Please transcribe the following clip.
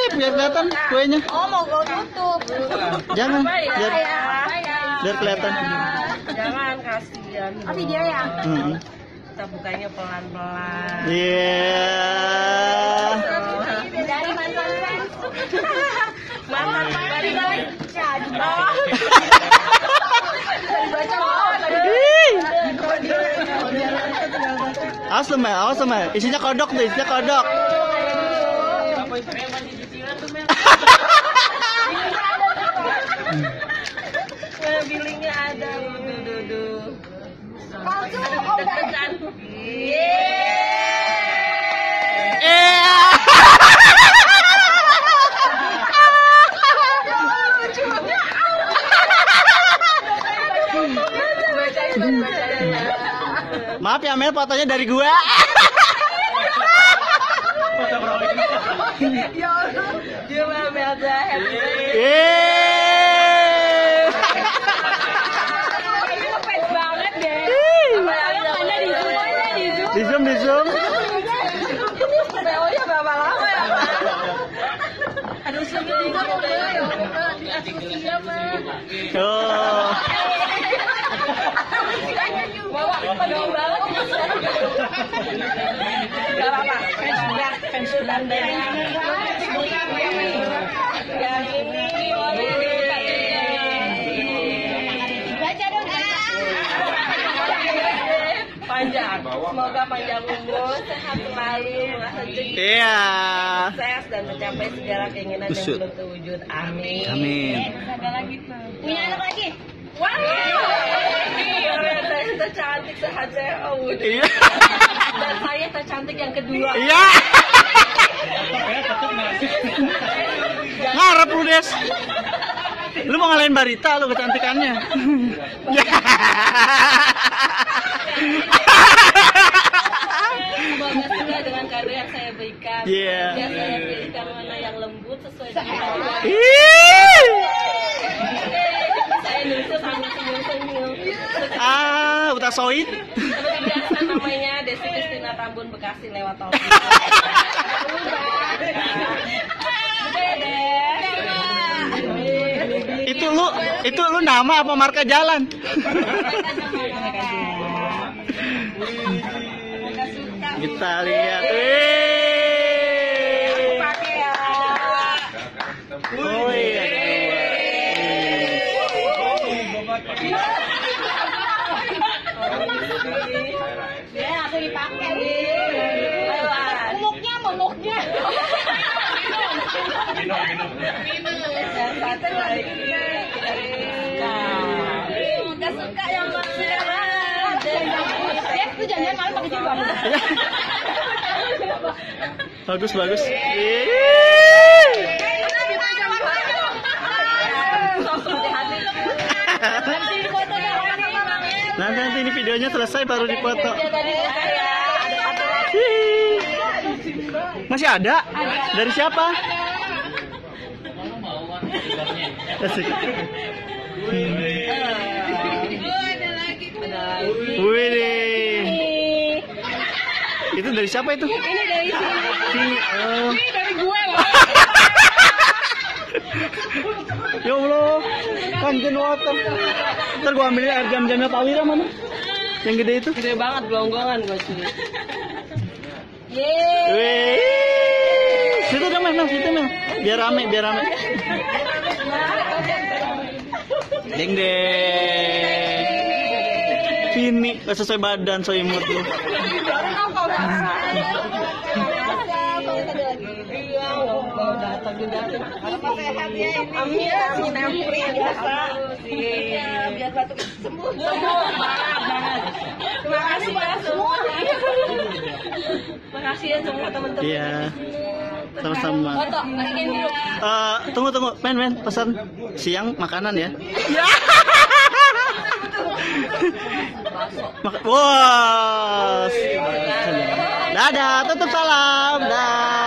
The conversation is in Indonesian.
biar kelihatan kuenya. Oh, mau gue tutup. Jangan, Apa biar ya? kelihatan. Jangan, kasihan. Oh, video ya? Kita bukanya pelan-pelan. Iya. Dari mantan fans. Mantan Dari baca. Awas lu, Mel, awas lu, Mel. Isinya kodok tuh, isinya kodok. Billingnya ada, duh. Palsu, oh Deg-degan. Maaf ya, Mel, fotonya dari gua. Ya Allah, gila Melda, happy birthday. Yeay. ngefans banget deh. Mana di zoom, Di zoom. PO-nya berapa lama ya, Pak? Aduh, senyum juga mau Oh. bawa penuh banget. Gak apa-apa, fans Belanda ya. Yang ini, baca dong. panjang. Semoga panjang umur, sehat selalu, rezeki Iya. sukses dan mencapai segala keinginan yang Buset. belum terwujud. Amin. Amin. Ada lagi tuh. Punya anak lagi? Wah, saya tercantik sehat saya. Iya. Dan saya tercantik yang kedua. Iya. Ngarep lu, Des. Lu mau ngalahin Barita lu kecantikannya. Semoga suka dengan kado yang saya berikan. Iya. Biar saya berikan warna yang lembut sesuai dengan Allah. Ih. Saya nusuk sambil senyum-senyum. Uta Soid. Seperti biasa namanya Desi Kristina Tambun Bekasi lewat tol. Itu lu nama apa marka jalan? Kita lihat. Pakai ya. Oh iya. Ya, langsung dipakai. Ayo, An. Momoknya. Dan satu lagi. Semoga suka yang masih Ya, itu jangan malam pakai jilbab. Bagus. Nanti ini videonya selesai baru dipoto. Masih ada? Dari siapa? Asik. Wih. Itu dari siapa itu? Ini dari sini. Oh. Ini dari gue loh. Ya Allah, kangen water. Ntar gua ambilin air jam-jamnya Pak Wira mana? Yang gede itu? Gede banget, gelonggongan gue sih. Wih. Situ dong, Mel, situ, Mel. Biar rame. Deng. Sini, gak sesuai badan, so imut lu. Amin, sinapri biasa. Iya, biar batuk sembuh. Banget. Terima kasih ya semua. Terima kasih ya semua teman-teman. Iya. Sama-sama. Foto, masukin dulu. Tunggu, men, pesan siang makanan ya. Ya. Wah. Dadah, tutup salam. Dah.